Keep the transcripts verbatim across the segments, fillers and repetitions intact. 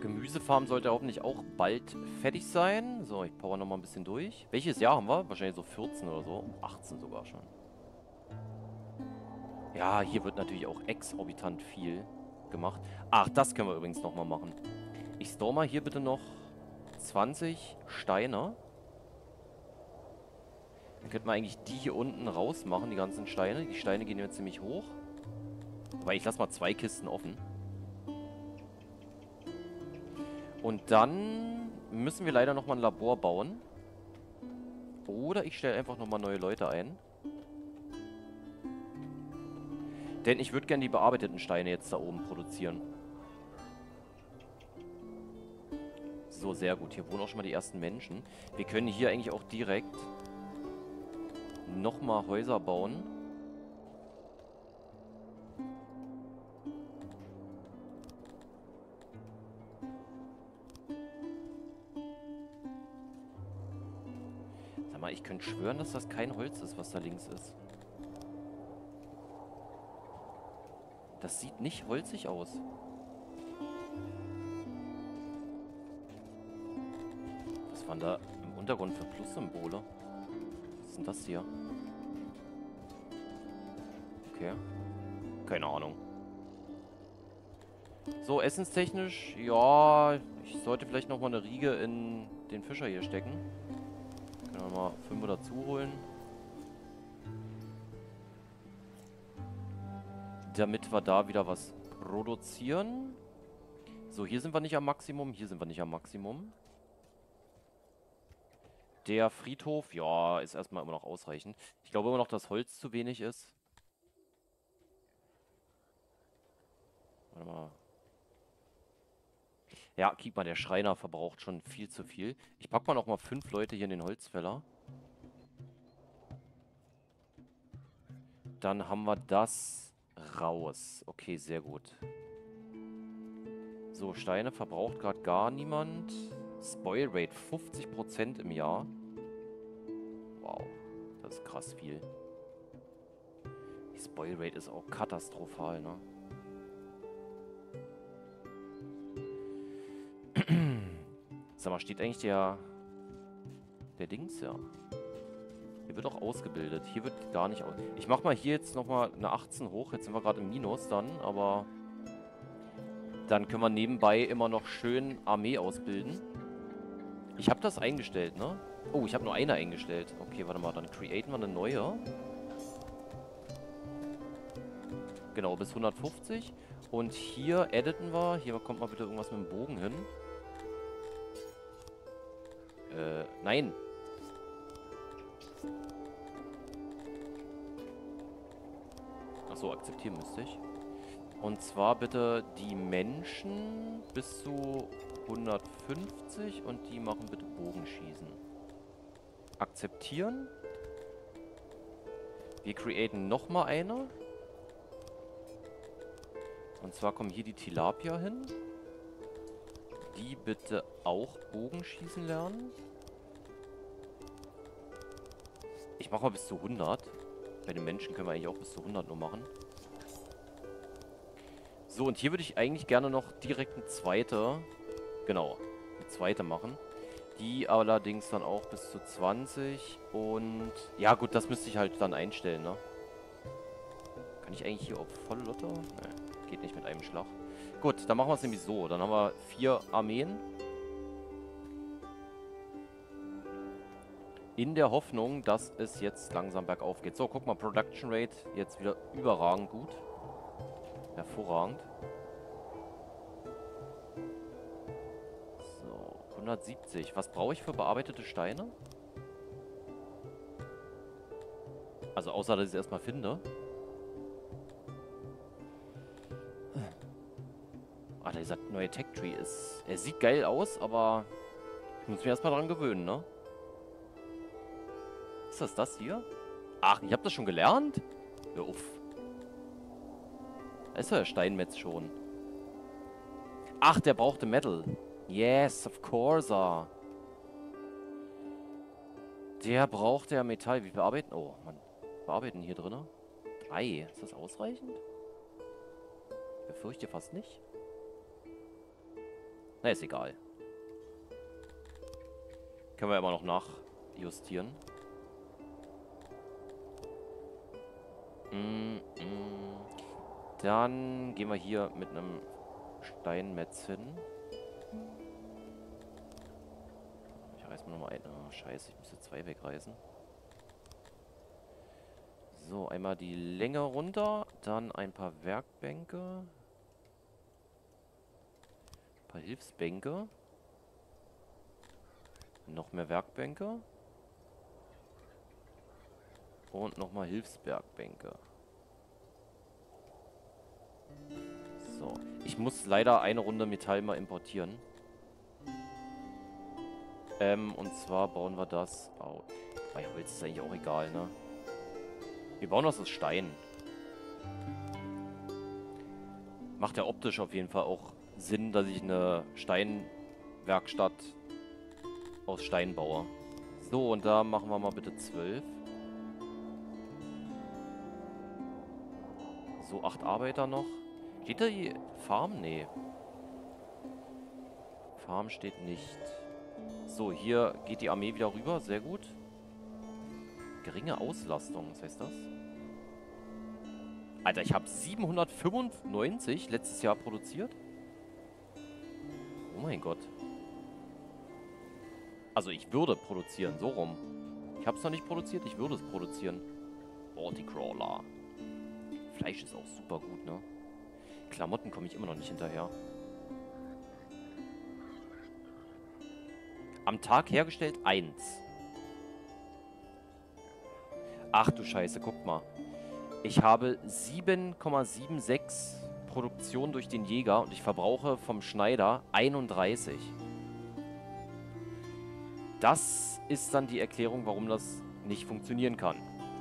Gemüsefarm sollte hoffentlich auch bald fertig sein. So, ich power nochmal ein bisschen durch. Welches Jahr haben wir? Wahrscheinlich so vierzehn oder so. achtzehn sogar schon. Ja, hier wird natürlich auch exorbitant viel gemacht. Ach, das können wir übrigens nochmal machen. Ich store mal hier bitte noch zwanzig Steine. Dann könnten wir eigentlich die hier unten rausmachen, die ganzen Steine. Die Steine gehen jetzt ziemlich hoch. Aber ich lasse mal zwei Kisten offen. Und dann müssen wir leider nochmal ein Labor bauen. Oder ich stelle einfach nochmal neue Leute ein. Denn ich würde gerne die bearbeiteten Steine jetzt da oben produzieren. So, sehr gut. Hier wohnen auch schon mal die ersten Menschen. Wir können hier eigentlich auch direkt nochmal Häuser bauen. Sag mal, ich könnte schwören, dass das kein Holz ist, was da links ist. Das sieht nicht holzig aus. Was waren da im Untergrund für Plus-Symbole? Was ist denn das hier? Okay. Keine Ahnung. So, essenstechnisch, ja, ich sollte vielleicht nochmal eine Riege in den Fischer hier stecken. Können wir mal fünf dazu holen. Damit wir da wieder was produzieren. So, hier sind wir nicht am Maximum, hier sind wir nicht am Maximum. Der Friedhof, ja, ist erstmal immer noch ausreichend. Ich glaube immer noch, dass Holz zu wenig ist. Warte mal. Ja, guck mal, der Schreiner verbraucht schon viel zu viel. Ich pack mal noch mal fünf Leute hier in den Holzfäller. Dann haben wir das raus. Okay, sehr gut. So, Steine verbraucht gerade gar niemand. Spoil Rate fünfzig Prozent im Jahr. Wow, das ist krass viel. Die Spoil Rate ist auch katastrophal, ne? Sag mal, steht eigentlich der... Der Dings, ja. Hier wird auch ausgebildet. Hier wird gar nicht aus... Ich mach mal hier jetzt nochmal eine achtzehn hoch. Jetzt sind wir gerade im Minus dann, aber... Dann können wir nebenbei immer noch schön Armee ausbilden. Ich habe das eingestellt, ne? Oh, ich habe nur eine eingestellt. Okay, warte mal, dann createn wir eine neue. Genau, bis hundertfünfzig. Und hier editen wir... Hier kommt mal bitte irgendwas mit dem Bogen hin. Äh, nein. Achso, akzeptieren müsste ich. Und zwar bitte die Menschen bis zu hundertfünfzig und die machen bitte Bogenschießen. Akzeptieren. Wir createn nochmal eine. Und zwar kommen hier die Tilapia hin. Die bitte auch Bogenschießen lernen. Ich mache mal bis zu hundert. Bei den Menschen können wir eigentlich auch bis zu hundert nur machen. So, und hier würde ich eigentlich gerne noch direkt eine zweite, genau, eine zweite machen. Die allerdings dann auch bis zu zwanzig und, ja gut, das müsste ich halt dann einstellen, ne? Kann ich eigentlich hier auf volle Lotte? Ne, geht nicht mit einem Schlag. Gut, dann machen wir es nämlich so. Dann haben wir vier Armeen. In der Hoffnung, dass es jetzt langsam bergauf geht. So, guck mal, Production Rate jetzt wieder überragend gut. Hervorragend. So, hundertsiebzig. Was brauche ich für bearbeitete Steine? Also außer, dass ich es erstmal finde. Ah, dieser neue Tech Tree ist... Er sieht geil aus, aber... Ich muss mich erstmal dran gewöhnen, ne? Ist das das hier? Ach, ich habe das schon gelernt? Hör auf. Da ist ja der Steinmetz schon. Ach, der brauchte Metal. Yes, of course. Ah. Der braucht ja Metall. Wie bearbeiten? Oh, Mann. Bearbeiten hier drin? Drei. Ist das ausreichend? Ich befürchte fast nicht. Na, ist egal. Können wir immer noch nachjustieren. Mm, mm. Dann gehen wir hier mit einem Steinmetz hin. Ich reiß mir nochmal ein. Oh, scheiße, ich müsste zwei wegreißen. So, einmal die Länge runter. Dann ein paar Werkbänke. Ein paar Hilfsbänke. Noch mehr Werkbänke. Und nochmal Hilfsbergbänke. So. Ich muss leider eine Runde Metall mal importieren. Ähm, und zwar bauen wir das aus. Bei Holz ist eigentlich auch egal, ne? Wir bauen das aus Stein. Macht ja optisch auf jeden Fall auch Sinn, dass ich eine Steinwerkstatt aus Stein baue. So, und da machen wir mal bitte zwölf. So, acht Arbeiter noch. Steht da die Farm? Nee. Farm steht nicht. So, hier geht die Armee wieder rüber. Sehr gut. Geringe Auslastung, was heißt das? Alter, ich habe siebenhundertfünfundneunzig letztes Jahr produziert. Oh mein Gott. Also ich würde produzieren, so rum. Ich habe es noch nicht produziert, ich würde es produzieren. Balticrawler. Fleisch ist auch super gut, ne? Klamotten komme ich immer noch nicht hinterher. Am Tag hergestellt eins. Ach du Scheiße, guck mal. Ich habe sieben Komma sechsundsiebzig Produktion durch den Jäger und ich verbrauche vom Schneider einunddreißig. Das ist dann die Erklärung, warum das nicht funktionieren kann.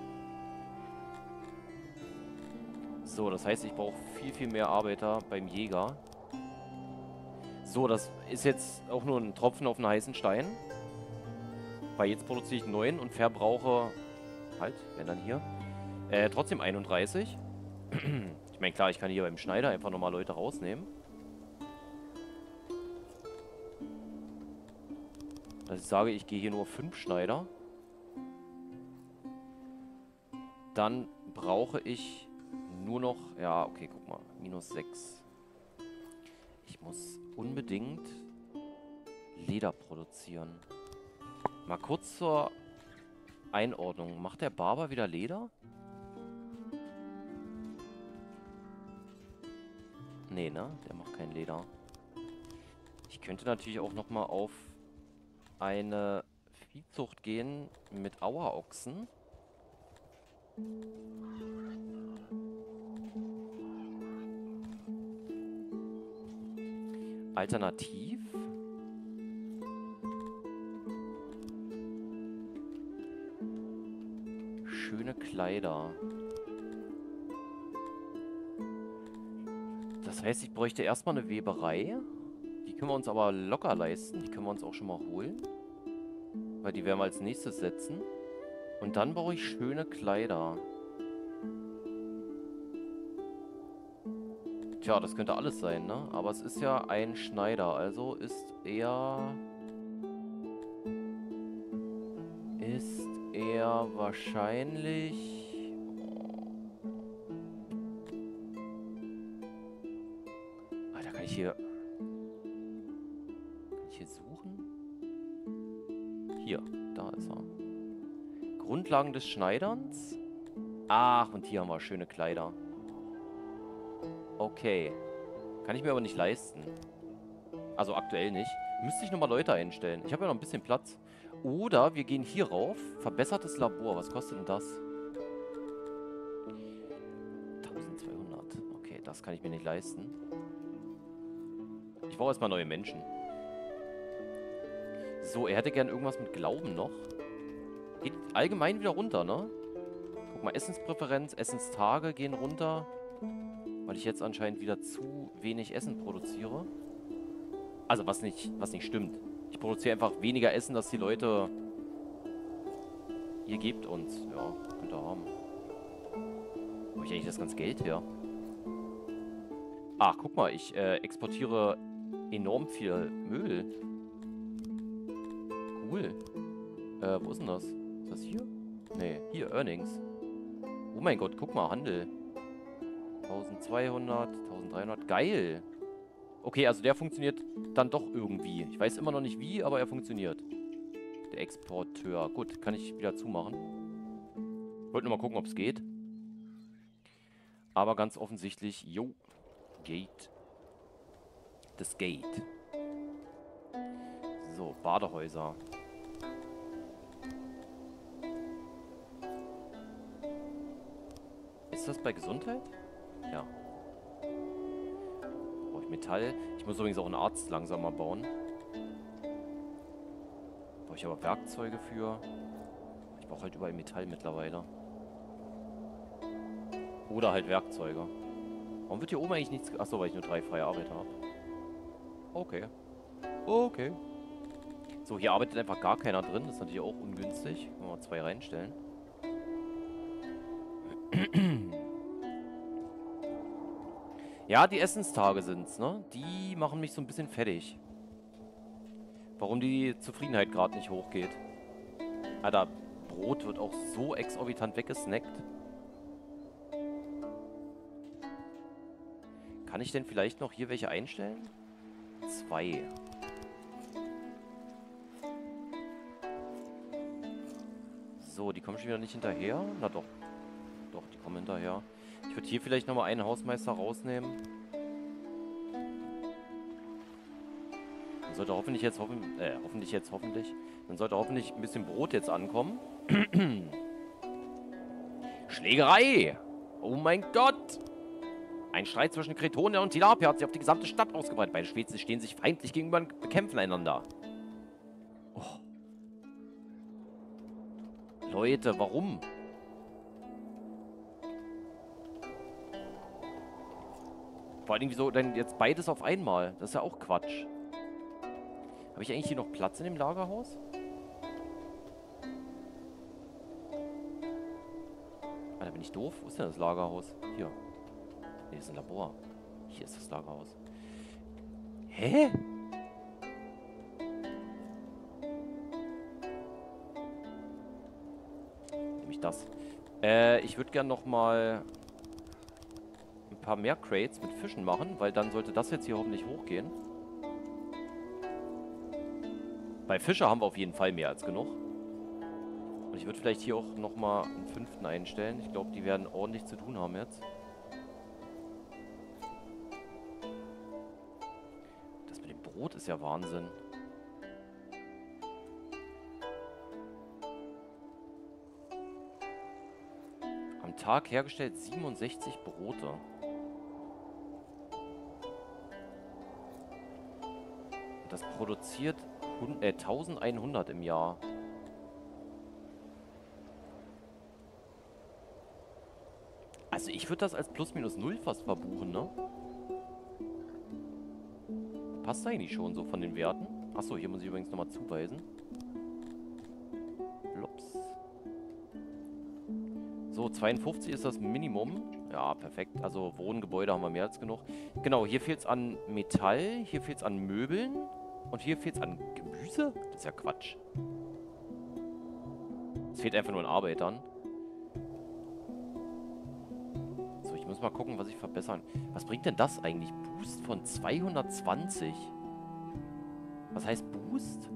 So, das heißt, ich brauche viel, viel mehr Arbeiter beim Jäger. So, das ist jetzt auch nur ein Tropfen auf einen heißen Stein. Weil jetzt produziere ich neun und verbrauche... Halt, wenn dann hier. Äh, trotzdem einunddreißig. Ich meine, klar, ich kann hier beim Schneider einfach nochmal Leute rausnehmen. Dass ich sage, ich gehe hier nur fünf Schneider. Dann brauche ich nur noch... Ja, okay, guck mal. minus sechs. Ich muss unbedingt Leder produzieren. Mal kurz zur Einordnung. Macht der Barber wieder Leder? Nee, ne? Der macht kein Leder. Ich könnte natürlich auch nochmal auf eine Viehzucht gehen mit Auerochsen. Alternativ. Schöne Kleider. Das heißt, ich bräuchte erstmal eine Weberei. Die können wir uns aber locker leisten. Die können wir uns auch schon mal holen. Weil die werden wir als nächstes setzen. Und dann brauche ich schöne Kleider. Tja, das könnte alles sein, ne? Aber es ist ja ein Schneider. Also ist er... Ist er wahrscheinlich... Alter, kann ich hier... Kann ich hier suchen? Hier, da ist er. Grundlagen des Schneiderns? Ach, und hier haben wir schöne Kleider. Okay. Kann ich mir aber nicht leisten. Also aktuell nicht. Müsste ich nochmal Leute einstellen. Ich habe ja noch ein bisschen Platz. Oder wir gehen hier rauf. Verbessertes Labor. Was kostet denn das? eintausendzweihundert. Okay, das kann ich mir nicht leisten. Ich brauche erstmal neue Menschen. So, er hätte gern irgendwas mit Glauben noch. Geht allgemein wieder runter, ne? Guck mal, Essenspräferenz, Essenstage gehen runter. Weil ich jetzt anscheinend wieder zu wenig Essen produziere. Also, was nicht, was nicht stimmt. Ich produziere einfach weniger Essen, dass die Leute... Ihr gebt uns. Ja, könnt ihr haben. Wo ich eigentlich das ganze Geld her? Ach, guck mal, ich äh, exportiere enorm viel Müll. Cool. Äh, wo ist denn das? Ist das hier? Nee, hier, Earnings. Oh mein Gott, guck mal, Handel. eintausendzweihundert, eintausenddreihundert. Geil. Okay, also der funktioniert dann doch irgendwie. Ich weiß immer noch nicht wie, aber er funktioniert. Der Exporteur. Gut, kann ich wieder zumachen. Wollte nur mal gucken, ob es geht. Aber ganz offensichtlich, jo, geht. Das geht. So, Badehäuser. Ist das bei Gesundheit? Ja. Brauche ich Metall. Ich muss übrigens auch einen Arzt langsam mal bauen. Brauche ich aber Werkzeuge für. Ich brauche halt überall Metall mittlerweile. Oder halt Werkzeuge. Warum wird hier oben eigentlich nichts... Achso, weil ich nur drei freie Arbeiter habe. Okay. Okay. So, hier arbeitet einfach gar keiner drin. Das ist natürlich auch ungünstig. Können wir mal zwei reinstellen. Ja, die Essenstage sind's, ne? Die machen mich so ein bisschen fertig. Warum die Zufriedenheit gerade nicht hochgeht. Alter, Brot wird auch so exorbitant weggesnackt. Kann ich denn vielleicht noch hier welche einstellen? Zwei. So, die kommen schon wieder nicht hinterher. Na doch. Doch, die kommen hinterher. Ich würde hier vielleicht nochmal einen Hausmeister rausnehmen. Dann sollte hoffentlich jetzt hoffen, äh, hoffentlich jetzt hoffentlich. Dann sollte hoffentlich ein bisschen Brot jetzt ankommen. Schlägerei! Oh mein Gott! Ein Streit zwischen Kretonia und Tilapia hat sich auf die gesamte Stadt ausgebreitet. Beide Spezies stehen sich feindlich gegenüber und bekämpfen einander. Oh. Leute, warum? Vor allen Dingen, wieso denn jetzt beides auf einmal? Das ist ja auch Quatsch. Habe ich eigentlich hier noch Platz in dem Lagerhaus? Alter, bin ich doof? Wo ist denn das Lagerhaus? Hier. Nee, das ist ein Labor. Hier ist das Lagerhaus. Hä? Nehme ich das. Äh, ich würde gern noch mal ein paar mehr Crates mit Fischen machen, weil dann sollte das jetzt hier hoffentlich hochgehen. Bei Fische haben wir auf jeden Fall mehr als genug. Und ich würde vielleicht hier auch noch mal einen fünften einstellen. Ich glaube, die werden ordentlich zu tun haben jetzt. Das mit dem Brot ist ja Wahnsinn. Am Tag hergestellt siebenundsechzig Brote. Das produziert äh, eintausendeinhundert im Jahr. Also ich würde das als plus minus null fast verbuchen, ne? Passt eigentlich schon so von den Werten. Achso, hier muss ich übrigens nochmal zuweisen. Plops. So, zweiundfünfzig ist das Minimum. Ja, perfekt. Also Wohngebäude haben wir mehr als genug. Genau, hier fehlt es an Metall, hier fehlt es an Möbeln und hier fehlt es an Gemüse. Das ist ja Quatsch. Es fehlt einfach nur an Arbeitern. So, ich muss mal gucken, was ich verbessern. Was bringt denn das eigentlich? Boost von zweihundertzwanzig. Was heißt Boost?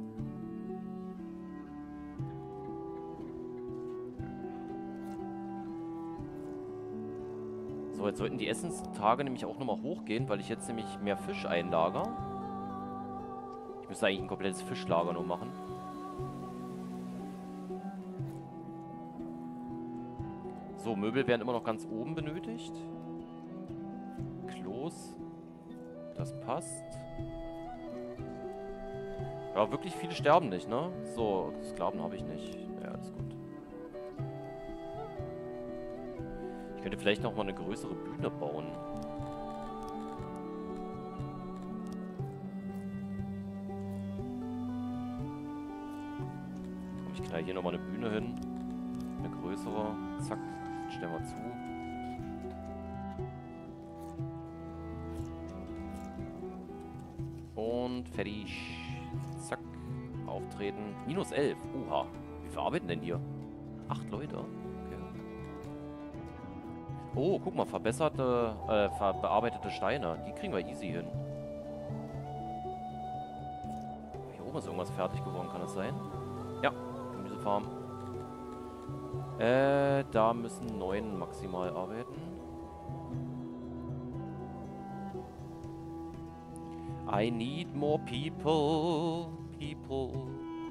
So, jetzt sollten die Essenstage nämlich auch nochmal hochgehen, weil ich jetzt nämlich mehr Fisch einlager. Ich müsste eigentlich ein komplettes Fischlager nur machen. So, Möbel werden immer noch ganz oben benötigt. Klos. Das passt. Ja, wirklich viele sterben nicht, ne? So, Sklaven habe ich nicht. Ja, ist gut. Ich könnte vielleicht noch mal eine größere Bühne bauen. Komm, ich knall hier noch mal eine Bühne hin. Eine größere. Zack. Stellen wir zu. und fertig. Zack. Auftreten. Minus elf. Uha. Wie viel arbeiten denn hier? Acht Leute. Okay. Oh, guck mal. Verbesserte, äh, ver bearbeitete Steine. Die kriegen wir easy hin. Hier oben ist irgendwas fertig geworden. Kann das sein? Ja. Gemüsefarm. Äh, da müssen neun maximal arbeiten. I need more people. People.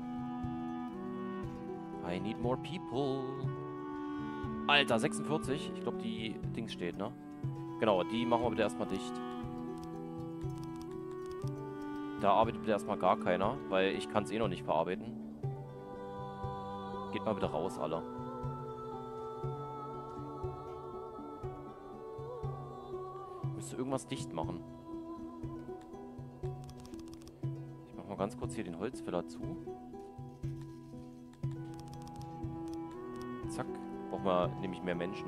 I need more people. Alter, sechsundvierzig. Ich glaube, die Dings steht, ne? Genau, die machen wir bitte erstmal dicht. Da arbeitet bitte erstmal gar keiner, weil ich kann es eh noch nicht verarbeiten. Geht mal bitte raus, alle. Müsste irgendwas dicht machen. Ich mach mal ganz kurz hier den Holzfäller zu. Zack. Brauchen wir nämlich mehr Menschen.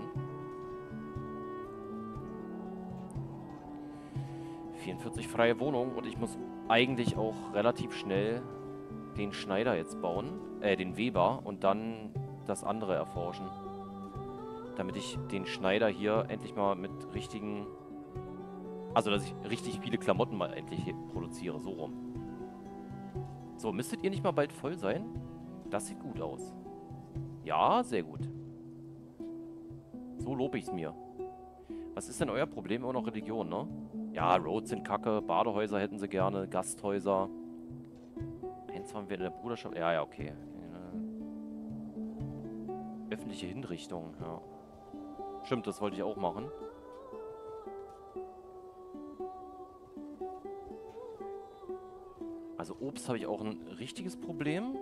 vierundvierzig freie Wohnungen und ich muss eigentlich auch relativ schnell den Schneider jetzt bauen. Äh, den Weber und dann das andere erforschen. Damit ich den Schneider hier endlich mal mit richtigen... Also, dass ich richtig viele Klamotten mal endlich hier produziere. So rum. So, müsstet ihr nicht mal bald voll sein? Das sieht gut aus. Ja, sehr gut. So lobe ich es mir. Was ist denn euer Problem? Immer noch Religion, ne? Ja, Roads sind kacke, Badehäuser hätten sie gerne, Gasthäuser. Eins haben wir in der Bruderschaft. Ja, ja, okay. Öffentliche Hinrichtung, ja. Stimmt, das wollte ich auch machen. Also Obst habe ich auch ein richtiges Problem.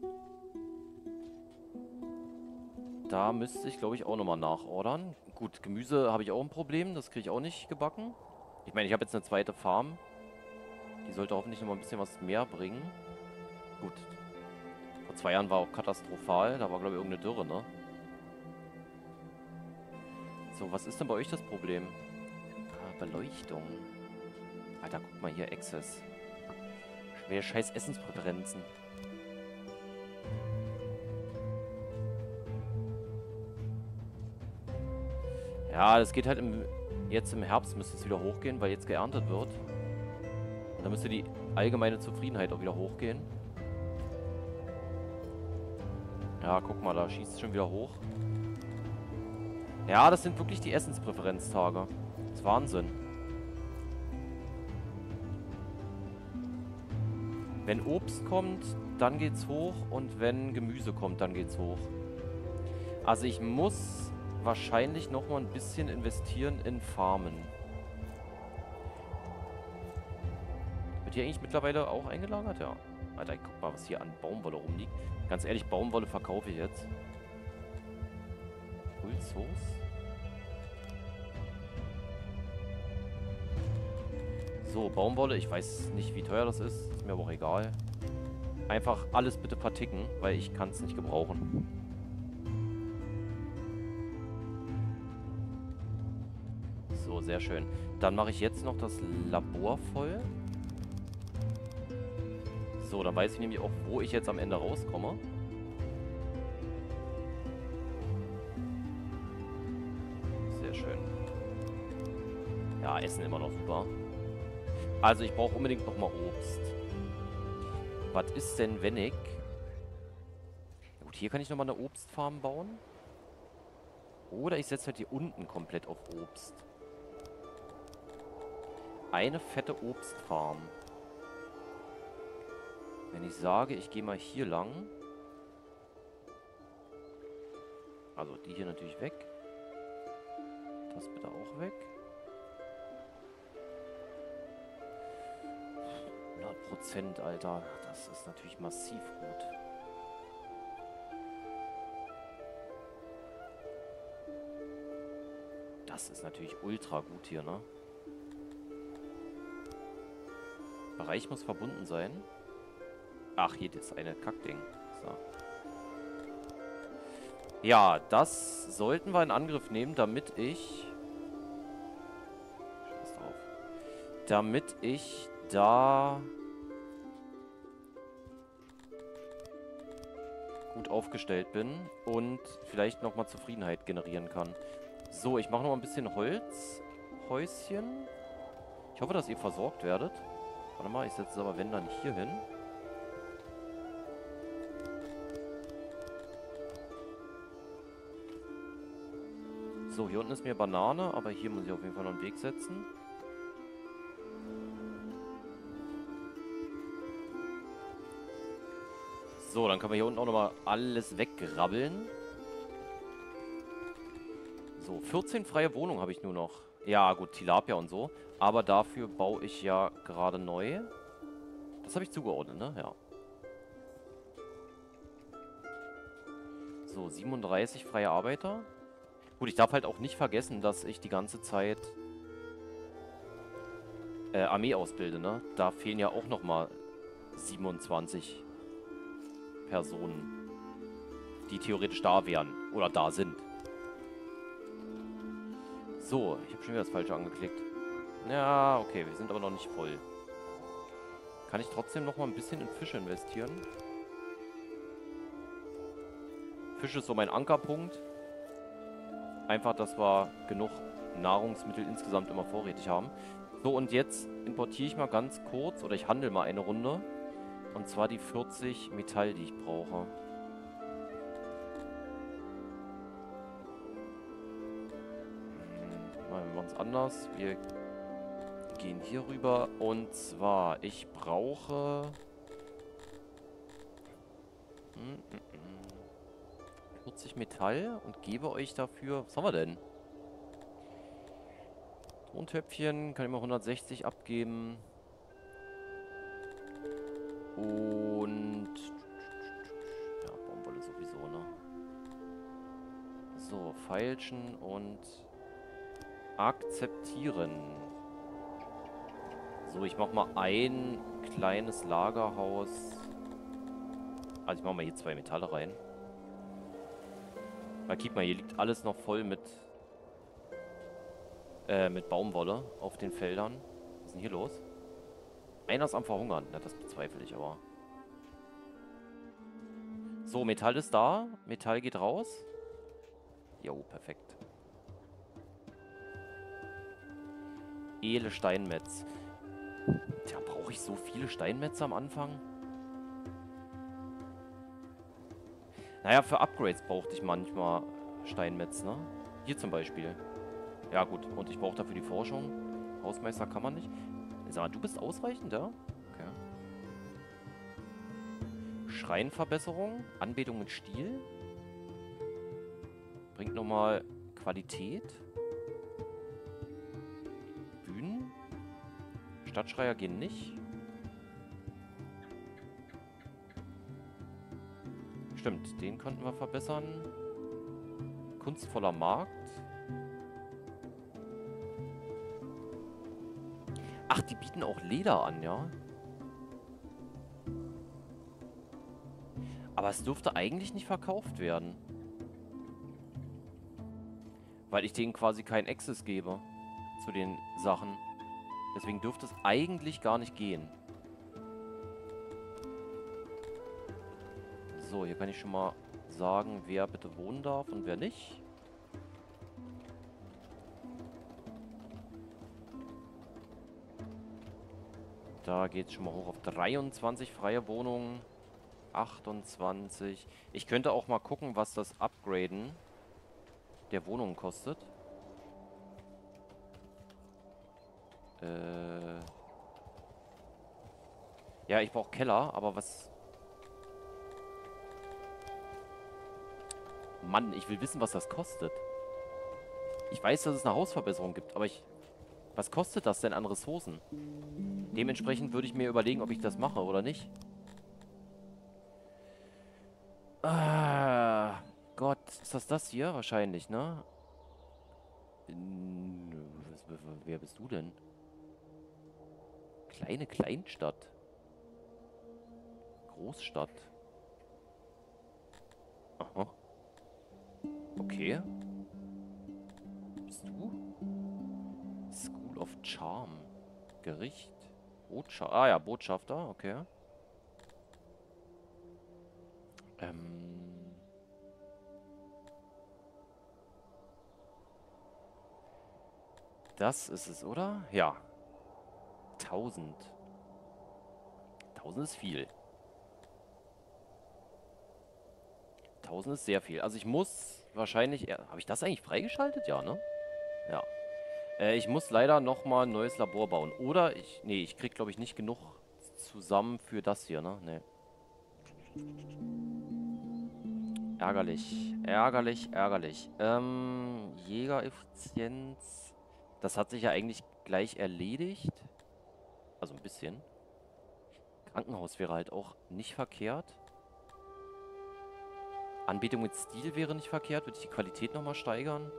Da müsste ich, glaube ich, auch nochmal nachordern. Gut, Gemüse habe ich auch ein Problem. Das kriege ich auch nicht gebacken. Ich meine, ich habe jetzt eine zweite Farm. Die sollte hoffentlich nochmal ein bisschen was mehr bringen. Gut. Vor zwei Jahren war auch katastrophal. Da war, glaube ich, irgendeine Dürre, ne? So, was ist denn bei euch das Problem? Ah, Beleuchtung. Alter, guck mal hier, Access. Schwer scheiß Essenspräferenzen. Ja, das geht halt im... Jetzt im Herbst müsste es wieder hochgehen, weil jetzt geerntet wird. Und dann müsste die allgemeine Zufriedenheit auch wieder hochgehen. Ja, guck mal, da schießt es schon wieder hoch. Ja, das sind wirklich die Essenspräferenztage. Das ist Wahnsinn. Wenn Obst kommt, dann geht's hoch. Und wenn Gemüse kommt, dann geht's hoch. Also ich muss... wahrscheinlich noch mal ein bisschen investieren in Farmen. Wird hier eigentlich mittlerweile auch eingelagert? Ja. Alter, guck mal, was hier an Baumwolle rumliegt. Ganz ehrlich, Baumwolle verkaufe ich jetzt. Pulshoß. So, Baumwolle. Ich weiß nicht, wie teuer das ist. Ist mir aber auch egal. Einfach alles bitte verticken, weil ich kann es nicht gebrauchen. So, sehr schön. Dann mache ich jetzt noch das Labor voll. So, dann weiß ich nämlich auch, wo ich jetzt am Ende rauskomme. Sehr schön. Ja, Essen immer noch super. Also, ich brauche unbedingt nochmal Obst. Was ist denn, wenn ich... Ja, gut, hier kann ich nochmal eine Obstfarm bauen. Oder ich setze halt hier unten komplett auf Obst. Eine fette Obstfarm. Wenn ich sage, ich gehe mal hier lang. Also die hier natürlich weg. Das bitte auch weg. hundert Prozent, Alter. Das ist natürlich massiv gut. Das ist natürlich ultra gut hier, ne? Bereich muss verbunden sein. Ach, hier ist eine Kackding. So. Ja, das sollten wir in Angriff nehmen, damit ich... Scheiß drauf. Damit ich da gut aufgestellt bin und vielleicht nochmal Zufriedenheit generieren kann. So, ich mache noch ein bisschen Holzhäuschen. Ich hoffe, dass ihr versorgt werdet. Warte mal, ich setze es aber wenn dann hier hin. So, hier unten ist mir Banane, aber hier muss ich auf jeden Fall noch einen Weg setzen. So, dann können wir hier unten auch nochmal alles weggrabbeln. So, vierzehn freie Wohnungen habe ich nur noch. Ja, gut, Tilapia und so. Aber dafür baue ich ja gerade neu. Das habe ich zugeordnet, ne? Ja. So, siebenunddreißig freie Arbeiter. Gut, ich darf halt auch nicht vergessen, dass ich die ganze Zeit äh, Armee ausbilde, ne? Da fehlen ja auch nochmal siebenundzwanzig Personen, die theoretisch da wären oder da sind. So, ich habe schon wieder das Falsche angeklickt. Ja, okay, wir sind aber noch nicht voll. Kann ich trotzdem noch mal ein bisschen in Fische investieren? Fische ist so mein Ankerpunkt. Einfach, dass wir genug Nahrungsmittel insgesamt immer vorrätig haben. So, und jetzt importiere ich mal ganz kurz, oder ich handle mal eine Runde. Und zwar die vierzig Metall, die ich brauche. Wir machen es anders. Wir gehen hier rüber. Und zwar, ich brauche vierzig Metall und gebe euch dafür... Was haben wir denn? Tontöpfchen kann ich mal hundertsechzig abgeben. Und... Ja, Baumwolle sowieso, ne? So, feilschen und... akzeptieren. So, ich mach mal ein kleines Lagerhaus. Also ich mach mal hier zwei Metalle rein. Weil, guck mal, hier liegt alles noch voll mit äh, mit Baumwolle auf den Feldern. Was ist denn hier los? Einer ist am Verhungern. Ja, das bezweifle ich aber. So, Metall ist da. Metall geht raus. Jo, perfekt. Ele Steinmetz. Tja, brauche ich so viele Steinmetze am Anfang? Naja, für Upgrades brauchte ich manchmal Steinmetz, ne? Hier zum Beispiel. Ja gut, und ich brauche dafür die Forschung. Hausmeister kann man nicht. Sag mal, du bist ausreichend, ja? Okay. Schreinverbesserung. Anbetung mit Stil. Bringt nochmal Qualität. Bühnen. Stadtschreier gehen nicht. Stimmt, den könnten wir verbessern. Kunstvoller Markt. Ach, die bieten auch Leder an, ja? Aber es dürfte eigentlich nicht verkauft werden. Weil ich denen quasi keinen Access gebe zu den Sachen. Deswegen dürfte es eigentlich gar nicht gehen. So, hier kann ich schon mal sagen, wer bitte wohnen darf und wer nicht. Da geht es schon mal hoch auf dreiundzwanzig freie Wohnungen. achtundzwanzig. Ich könnte auch mal gucken, was das Upgraden der Wohnungen kostet. Äh ja, ich brauche Keller, aber was... Mann, ich will wissen, was das kostet. Ich weiß, dass es eine Hausverbesserung gibt, aber ich... Was kostet das denn an Ressourcen? Dementsprechend würde ich mir überlegen, ob ich das mache oder nicht. Ah, Gott, ist das das hier? Wahrscheinlich, ne? Wer bist du denn? Kleine Kleinstadt. Großstadt. Aha. Okay. Bist du? School of Charm. Gericht. Botschafter. Ah ja, Botschafter, okay. Ähm. Das ist es, oder? Ja. tausend. tausend ist viel. tausend ist sehr viel. Also ich muss wahrscheinlich... Habe ich das eigentlich freigeschaltet? Ja, ne? Ja. Äh, ich muss leider nochmal ein neues Labor bauen. Oder ich... Nee, ich krieg, glaube ich, nicht genug zusammen für das hier, ne? Nee. Ärgerlich. Ärgerlich, ärgerlich. Ähm, Jägereffizienz. Das hat sich ja eigentlich gleich erledigt. Also ein bisschen. Krankenhaus wäre halt auch nicht verkehrt. Anbetung mit Stil wäre nicht verkehrt. Würde ich die Qualität nochmal steigern.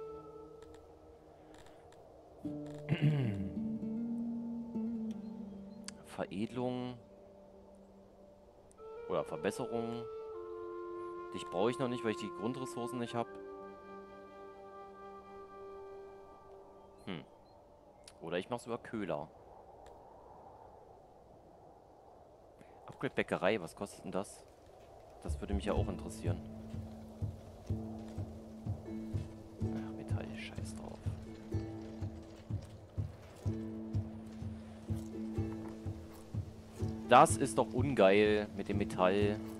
Veredelung. Oder Verbesserung. Dich brauche ich noch nicht, weil ich die Grundressourcen nicht habe. Hm. Oder ich mache es über Köhler. Upgrade Bäckerei, was kostet denn das? Das würde mich ja auch interessieren. Ach, Metall, scheiß drauf. Das ist doch ungeil mit dem Metall.